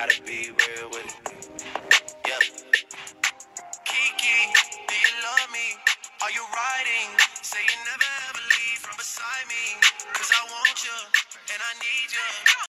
gotta be real with it. Yeah. Kiki, do you love me? Are you riding? Say you never ever leave from beside me. 'Cause I want you and I need you.